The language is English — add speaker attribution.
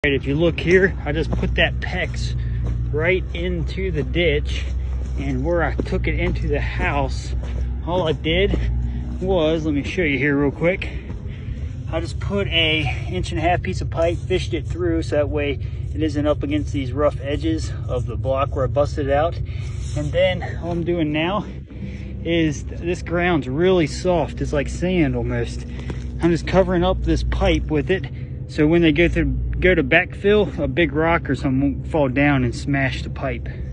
Speaker 1: If you look here, I just put that PEX right into the ditch, and where I took it into the house, all I did was, let me show you here real quick. I just put a 1.5 inch piece of pipe, fished it through so that way it isn't up against these rough edges of the block where I busted it out. And then all I'm doing now is, this ground's really soft, it's like sand almost. I'm just covering up this pipe with it, so when they go to backfill, a big rock or something won't fall down and smash the pipe.